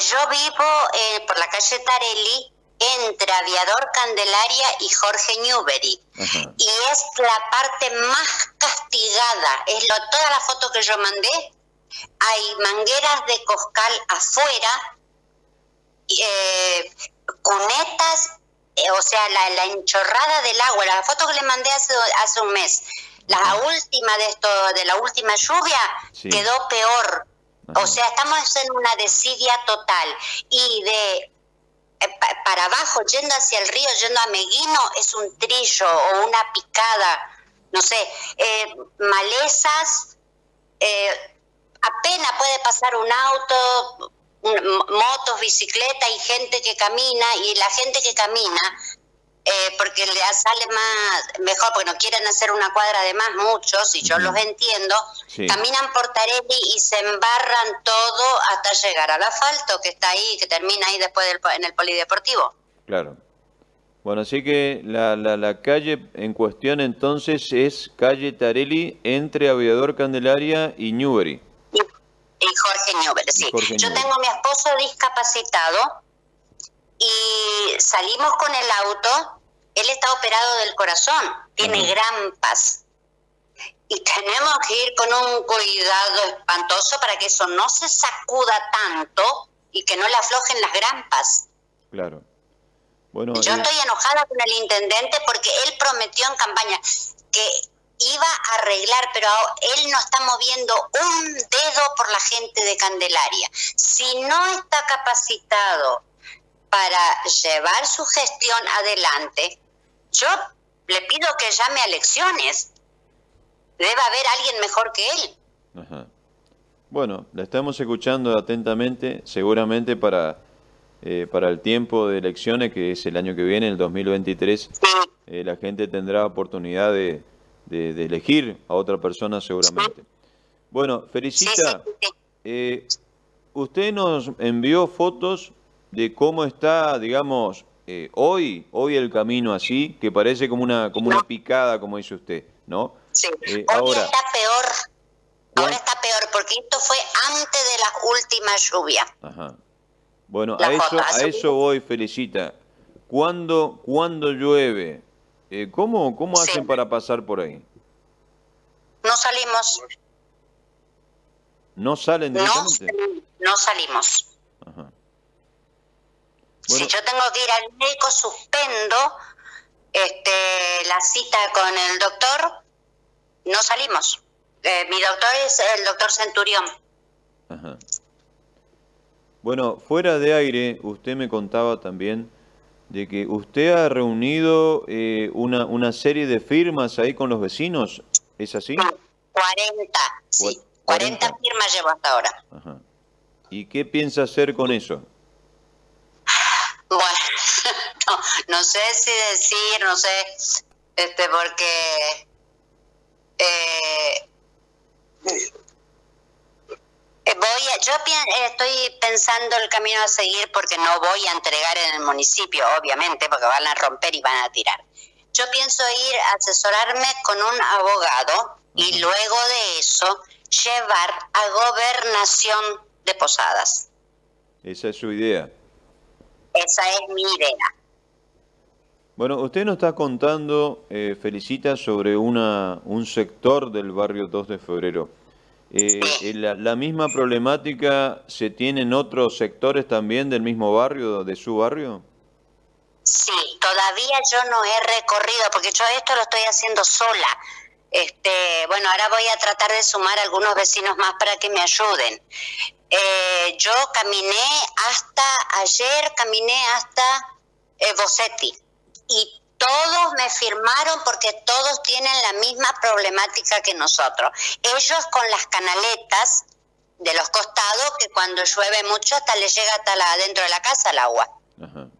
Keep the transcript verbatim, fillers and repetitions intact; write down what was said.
yo vivo eh, por la calle Tarelli, entre Aviador Candelaria y Jorge Newbery. Ajá. Y es la parte más castigada. Es lo, toda la foto que yo mandé, hay mangueras de coscal afuera, eh, cunetas, eh, o sea, la, la enchorrada del agua. La foto que le mandé hace, hace un mes, la Ajá. última de esto, de la última lluvia, sí. quedó peor. Ajá. O sea, estamos en una desidia total. Y de para abajo, yendo hacia el río, yendo a Meguino, es un trillo o una picada, no sé, eh, malezas, eh, apenas puede pasar un auto, un, motos, bicicleta y gente que camina, y la gente que camina, eh, porque le sale más mejor, porque no quieren hacer una cuadra de más, muchos, y yo uh-huh. los entiendo, sí. caminan por Tarelli y se embarran todo hasta llegar al asfalto que está ahí, que termina ahí después del, en el polideportivo. Claro. Bueno, así que la, la, la calle en cuestión entonces es calle Tarelli entre Aviador Candelaria y Newbery. Y, y Jorge Newbery, sí. Jorge yo Newbery. Tengo a mi esposo discapacitado y salimos con el auto. Él está operado del corazón, tiene uh-huh. grampas. Y tenemos que ir con un cuidado espantoso para que eso no se sacuda tanto y que no le aflojen las grampas. Claro. Bueno, yo y... estoy enojada con el intendente porque él prometió en campaña que iba a arreglar, pero él no está moviendo un dedo por la gente de Candelaria. Si no está capacitado para llevar su gestión adelante, yo le pido que llame a elecciones. Debe haber alguien mejor que él. Ajá. Bueno, la estamos escuchando atentamente, seguramente para, eh, para el tiempo de elecciones, que es el año que viene, el dos mil veintitrés, sí. eh, la gente tendrá oportunidad de, de, de elegir a otra persona seguramente. Sí. Bueno, Felicita, sí, sí, sí. Eh, usted nos envió fotos de cómo está, digamos, eh, hoy, hoy el camino así, que parece como una, como una picada, como dice usted, ¿no? Sí, eh, hoy ahora, está peor, ahora está peor, porque esto fue antes de la última lluvia. Ajá. Bueno, a eso, a eso voy, Felicita. ¿Cuándo, cuándo llueve? Eh, ¿Cómo, cómo sí. hacen para pasar por ahí? No salimos. ¿No salen directamente? No, no salimos. Ajá. Bueno. Si yo tengo que ir al médico, suspendo este, la cita con el doctor, no salimos. Eh, mi doctor es el doctor Centurión. Ajá. Bueno, fuera de aire, usted me contaba también de que usted ha reunido eh, una, una serie de firmas ahí con los vecinos, ¿es así? cuarenta, sí. cuarenta firmas llevo hasta ahora. Ajá. ¿Y qué piensa hacer con eso? Bueno, no, no sé si decir, no sé, este, porque eh, voy a, yo estoy pensando el camino a seguir, porque no voy a entregar en el municipio, obviamente, porque van a romper y van a tirar. Yo pienso ir a asesorarme con un abogado y luego de eso llevar a Gobernación de Posadas. Esa es su idea. Esa es mi idea. Bueno, usted nos está contando, eh, Felicita, sobre una, un sector del barrio dos de febrero. Eh, sí. la, ¿La misma problemática se tiene en otros sectores también del mismo barrio, de su barrio? Sí, todavía yo no he recorrido, porque yo esto lo estoy haciendo sola. Este, bueno, ahora voy a tratar de sumar a algunos vecinos más para que me ayuden. Eh, yo caminé hasta, ayer caminé hasta eh, Bossetti, y todos me firmaron porque todos tienen la misma problemática que nosotros. Ellos con las canaletas de los costados, que cuando llueve mucho hasta les llega hasta la, dentro de la casa el agua. Ajá.